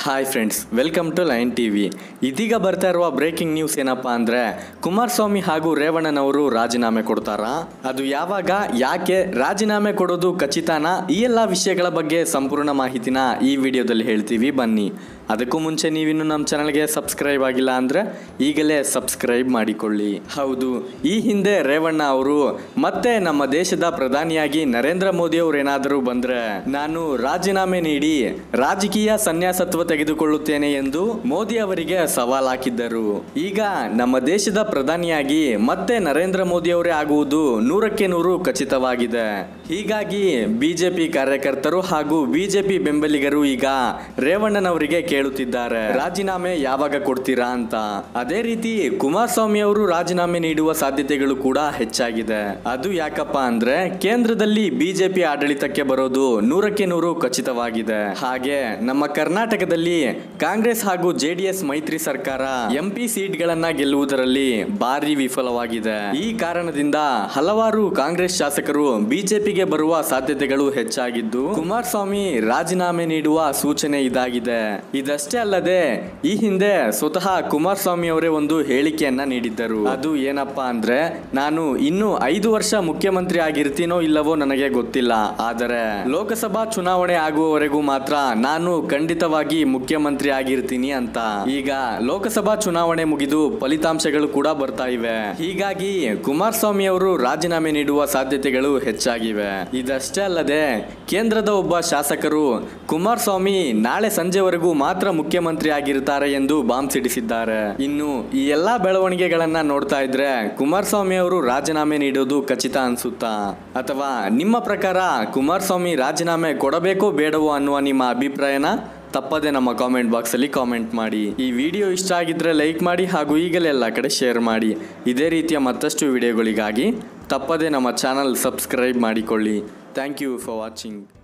Hi friends, welcome to line TV. ಇದೀಗ ಬರ್ತಾ ಇರುವ ಬ್ರೇಕಿಂಗ್ ನ್ಯೂಸ್ ಏನಪ್ಪಾ ಅಂದರೆ, ಕುಮಾರಸ್ವಾಮಿ ಹಾಗೂ ರೇವಣ್ಣನವರು ರಾಜೀನಾಮೆ ಕೊಡ್ತಾರಾ? ಅದು ಯಾವಾಗ, ಯಾಕೆ ರಾಜೀನಾಮೆ ಕೊಡೋದು ಖಚಿತನಾ? ಈ ಎಲ್ಲ ವಿಷಯಗಳ ಬಗ್ಗೆ ಸಂಪೂರ್ಣ ಮಾಹಿತಿನ ಈ ವಿಡಿಯೋದಲ್ಲಿ ಹೇಳ್ತೀವಿ, ಬನ್ನಿ. ಅದಕ್ಕೂ ಮುಂಚೆ ನೀವಿನ್ನು ನಮ್ಮ ಚಾನಲ್ಗೆ ಸಬ್ಸ್ಕ್ರೈಬ್ ಆಗಿಲ್ಲ ಅಂದರೆ ಈಗಲೇ ಸಬ್ಸ್ಕ್ರೈಬ್ ಮಾಡಿಕೊಳ್ಳಿ. ಹೌದು, ಈ ಹಿಂದೆ ರೇವಣ್ಣ ಅವರು ಮತ್ತೆ ನಮ್ಮ ದೇಶದ ಪ್ರಧಾನಿಯಾಗಿ ನರೇಂದ್ರ ಮೋದಿ ಅವರು ಏನಾದರೂ ಬಂದರೆ ನಾನು ರಾಜೀನಾಮೆ ನೀಡಿ ರಾಜಕೀಯ ಸನ್ಯಾಸತ್ವ ತೆಗೆದುಕೊಳ್ಳುತ್ತೇನೆ ಎಂದು ಮೋದಿ ಅವರಿಗೆ ಸವಾಲ್ ಹಾಕಿದ್ದರು. ಈಗ ನಮ್ಮ ದೇಶದ ಪ್ರಧಾನಿಯಾಗಿ ಮತ್ತೆ ನರೇಂದ್ರ ಮೋದಿ ಅವರೇ ಆಗುವುದು 100ಕ್ಕೆ 100 ಖಚಿತವಾಗಿದೆ. ಹೀಗಾಗಿ ಬಿಜೆಪಿ ಕಾರ್ಯಕರ್ತರು ಹಾಗೂ ಬಿಜೆಪಿ ಬೆಂಬಲಿಗರು ಈಗ ರೇವಣ್ಣನವರಿಗೆ ಕೇಳುತ್ತಿದ್ದಾರೆ, ರಾಜೀನಾಮೆ ಯಾವಾಗ ಕೊಡ್ತೀರಾ ಅಂತ. ಅದೇ ರೀತಿ ಕುಮಾರಸ್ವಾಮಿ ಅವರು ರಾಜೀನಾಮೆ ನೀಡುವ ಸಾಧ್ಯತೆಗಳು ಕೂಡ ಹೆಚ್ಚಾಗಿದೆ. ಅದು ಯಾಕಪ್ಪ ಅಂದ್ರೆ, ಕೇಂದ್ರದಲ್ಲಿ ಬಿಜೆಪಿ ಆಡಳಿತಕ್ಕೆ ಬರೋದು 100ಕ್ಕೆ 100 ಖಚಿತವಾಗಿದೆ. ಹಾಗೆ ನಮ್ಮ ಕರ್ನಾಟಕದಲ್ಲಿ ಕಾಂಗ್ರೆಸ್ ಹಾಗೂ ಜೆಡಿಎಸ್ ಮೈತ್ರಿ ಸರ್ಕಾರ ಎಂಪಿ ಸೀಟ್ಗಳನ್ನ ಗೆಲ್ಲುವುದರಲ್ಲಿ ಭಾರಿ ವಿಫಲವಾಗಿದೆ. ಈ ಕಾರಣದಿಂದ ಹಲವಾರು ಕಾಂಗ್ರೆಸ್ ಶಾಸಕರು ಬಿಜೆಪಿಗೆ ಬರುವ ಸಾಧ್ಯತೆಗಳು ಹೆಚ್ಚಾಗಿದ್ದು, ಕುಮಾರಸ್ವಾಮಿ ರಾಜೀನಾಮೆ ನೀಡುವ ಸೂಚನೆ ಇದಾಗಿದೆ. ಇದಷ್ಟೇ ಅಲ್ಲದೆ ಈ ಹಿಂದೆ ಸ್ವತಃ ಕುಮಾರಸ್ವಾಮಿ ಅವರೇ ಒಂದು ಹೇಳಿಕೆಯನ್ನ ನೀಡಿದ್ದರು. ಅದು ಏನಪ್ಪಾ ಅಂದ್ರೆ, ನಾನು ಇನ್ನು 5 ವರ್ಷ ಮುಖ್ಯಮಂತ್ರಿ ಆಗಿರ್ತೀನೋ ಇಲ್ಲವೋ ನನಗೆ ಗೊತ್ತಿಲ್ಲ, ಆದರೆ ಲೋಕಸಭಾ ಚುನಾವಣೆ ಆಗುವವರೆಗೂ ಮಾತ್ರ ನಾನು ಖಂಡಿತವಾಗಿ ಮುಖ್ಯಮಂತ್ರಿ ಆಗಿರ್ತೀನಿ ಅಂತ. ಈಗ ಲೋಕಸಭಾ ಚುನಾವಣೆ ಮುಗಿದು ಫಲಿತಾಂಶಗಳು ಕೂಡ ಬರ್ತಾ ಇವೆ. ಹೀಗಾಗಿ ಕುಮಾರಸ್ವಾಮಿ ಅವರು ರಾಜೀನಾಮೆ ನೀಡುವ ಸಾಧ್ಯತೆಗಳು ಹೆಚ್ಚಾಗಿವೆ. ಇದಷ್ಟೇ ಅಲ್ಲದೆ ಕೇಂದ್ರದ ಒಬ್ಬ ಶಾಸಕರು ಕುಮಾರಸ್ವಾಮಿ ನಾಳೆ ಸಂಜೆವರೆಗೂ ಮಾತ್ರ ಮುಖ್ಯಮಂತ್ರಿ ಆಗಿರ್ತಾರೆ ಎಂದು ಬಾಂಬ್ ಸಿಡಿಸಿದ್ದಾರೆ. ಇನ್ನು ಈ ಎಲ್ಲಾ ಬೆಳವಣಿಗೆಗಳನ್ನ ನೋಡ್ತಾ ಇದ್ರೆ ಕುಮಾರಸ್ವಾಮಿ ಅವರು ರಾಜೀನಾಮೆ ನೀಡೋದು ಖಚಿತ ಅನ್ಸುತ್ತಾ? ಅಥವಾ ನಿಮ್ಮ ಪ್ರಕಾರ ಕುಮಾರಸ್ವಾಮಿ ರಾಜೀನಾಮೆ ಕೊಡಬೇಕೋ ಬೇಡವೋ ಅನ್ನುವ ನಿಮ್ಮ ಅಭಿಪ್ರಾಯನ ತಪ್ಪದೆ ನಮ್ಮ ಕಾಮೆಂಟ್ ಬಾಕ್ಸ್ ಅಲ್ಲಿ ಕಾಮೆಂಟ್ ಮಾಡಿ. ಈ ವಿಡಿಯೋ ಇಷ್ಟ ಆಗಿದ್ರೆ ಲೈಕ್ ಮಾಡಿ ಹಾಗೂ ಈಗಲೇ ಎಲ್ಲ ಕಡೆ ಶೇರ್ ಮಾಡಿ. ಇದೇ ರೀತಿಯ ಮತ್ತಷ್ಟು ವಿಡಿಯೋಗಳಿಗಾಗಿ ತಪ್ಪದೆ ನಮ್ಮ ಚಾನಲ್ ಸಬ್ಸ್ಕ್ರೈಬ್ ಮಾಡಿಕೊಳ್ಳಿ. Thank you for watching.